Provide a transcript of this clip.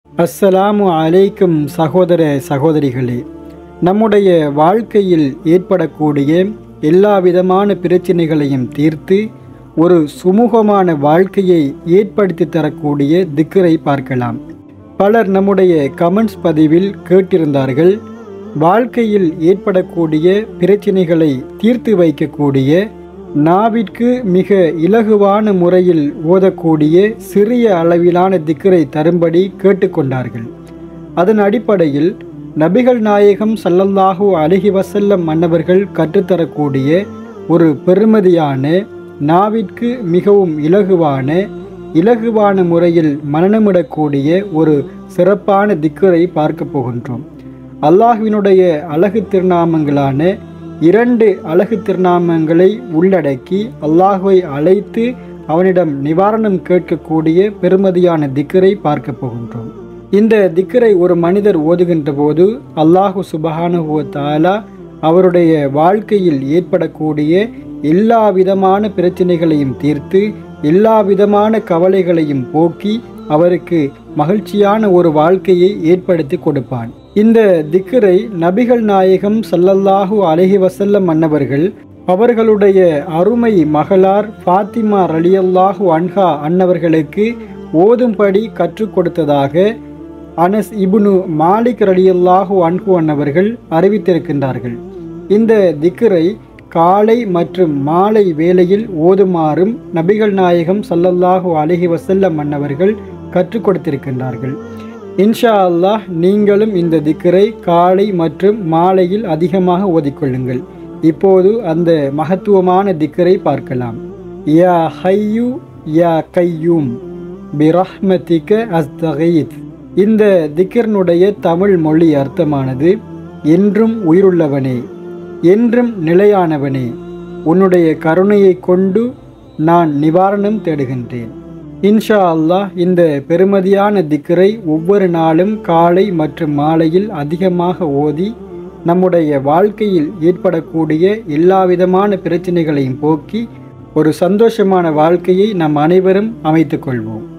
அஸ்ஸலாமு அலைக்கும் சகோதர சகோதரிகளே. நம்முடைய வாழ்க்கையில் ஏற்படக்கூடிய எல்லா விதமான பிரச்சனைகளையும் தீர்த்து ஒரு சுமூகமான வாழ்க்கையை ஏற்படுத்தி தரக்கூடிய திக்ரை பார்க்கலாம். பலர் நம்முடைய கமெண்ட்ஸ் பதிவில் கேட்டிருந்தார்கள், வாழ்க்கையில் ஏற்படக்கூடிய பிரச்சனைகளை தீர்த்து வைக்கக்கூடிய நாவிற்கு மிக இலகுவான முறையில் ஓதக்கூடிய சிறிய அளவிலான திக்ரை தரும்படி கேட்டுக்கொண்டார்கள். அதன் அடிப்படையில் நபிகள் நாயகம் ஸல்லல்லாஹு அலைஹி வஸல்லம் மன்னவர்கள் கற்றுத்தரக்கூடிய ஒரு பெருமதியான நாவிற்கு மிகவும் இலகுவான முறையில் மனனமிடக்கூடிய ஒரு சிறப்பான திக்ரை பார்க்க போகின்றோம். அல்லாஹ்வினுடைய அழகு திருநாமங்களான 2 அழகு திருநாமங்களை உள்ளடக்கி அல்லாஹ்வை அழைத்து அவனிடம் நிவாரணம் கேட்கக்கூடிய பெருமதியான திக்ரை பார்க்க போகின்றோம். இந்த திக்ரை ஒரு மனிதர் ஓதுகின்ற போது அல்லாஹு சுப்ஹானஹு வ தஆலா அவருடைய வாழ்க்கையில் ஏற்படக்கூடிய எல்லா விதமான பிரச்சனைகளையும் தீர்த்து எல்லா விதமான கவலைகளையும் போக்கி அவருக்கு மகிழ்ச்சியான ஒரு வாழ்க்கையை ஏற்படுத்தி கொடுப்பான். இந்த திக்ரை நபிகள் நாயகம் ஸல்லல்லாஹு அலைஹி வஸல்லம் மன்னவர்கள் அவர்களுடைய அருமை மகளார் ஃபாத்திமா ரலியல்லாஹு அன்ஹா அன்னவர்களுக்கு ஓதும்படி கற்றுக் கொடுத்ததாக அனஸ் இப்னு மாலிக் ரலியல்லாஹு அன்ஹு அன்னவர்கள் அறிவித்திருக்கின்றார்கள். இந்த திக்ரை காலை மற்றும் மாலை வேளையில் ஓதுமாறும் நபிகள் நாயகம் ஸல்லல்லாஹு அலைஹி வஸல்லம் மன்னவர்கள் கற்றுக் கொடுத்திருக்கின்றார்கள். இன்ஷா அல்லாஹ் நீங்களும் இந்த திக்ரை காலை மற்றும் மாலையில் அதிகமாக ஓதிக்கொள்ளுங்கள். இப்போது அந்த மகத்துவமான திக்ரை பார்க்கலாம். யா ஹய்யு யா கையூம் பிரஹ்மதிக அஸ்தகீத். இந்த திக்ரினுடைய தமிழ் மொழி அர்த்தமானது, என்றும் உயிருள்ளவனே, என்றும் நிலையானவனே, உன்னுடைய கருணையை கொண்டு நான் நிவாரணம் தேடுகின்றேன். இன்ஷா அல்லாஹ் இந்த பெருமதியான திக்ரை ஒவ்வொரு நாளும் காலை மற்றும் மாலையில் அதிகமாக ஓதி நம்முடைய வாழ்க்கையில் ஏற்படக்கூடிய எல்லா விதமான பிரச்சனைகளையும் போக்கி ஒரு சந்தோஷமான வாழ்க்கையை நாம் அனைவரும் அமைத்துக் கொள்வோம்.